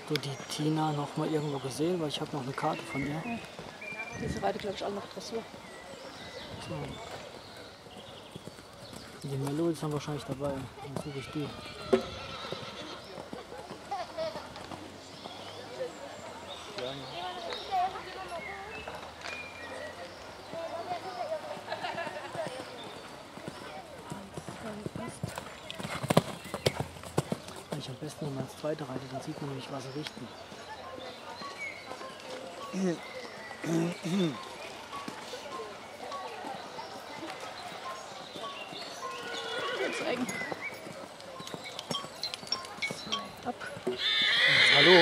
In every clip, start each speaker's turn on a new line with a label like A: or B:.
A: du die Tina noch mal irgendwo gesehen? Weil ich habe noch eine Karte von ihr.
B: Ja. Diese reitet, glaube ich, alle noch Dressur.
A: So. Die Melo ist dann wahrscheinlich dabei. Dann suche ich die. Wenn ich am besten immer ins zweite reite, dann sieht man nämlich, was sie richten.
B: Zeigen. Ab.
A: Hallo?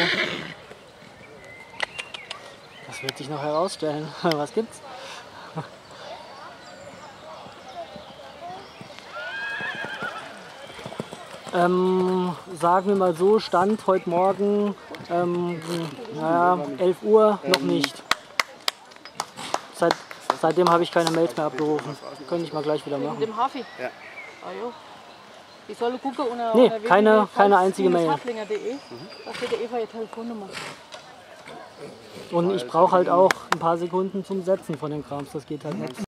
A: Das wird sich noch herausstellen. Was gibt's? Sagen wir mal so, Stand heute Morgen, naja, 11 Uhr noch nicht. Seitdem habe ich keine Mails mehr abgerufen. Könnte ich mal gleich wieder
B: Mit
A: machen.
B: dem Hafi?
C: Ja.
B: Ah, jo. Ich soll gucken unter
A: Nee, keine einzige Mail.
B: www.haflinger.de. Da steht der Eva ihre Telefonnummer.
A: Und ich brauche halt auch ein paar Sekunden zum Setzen von den Krams. Das geht halt nicht.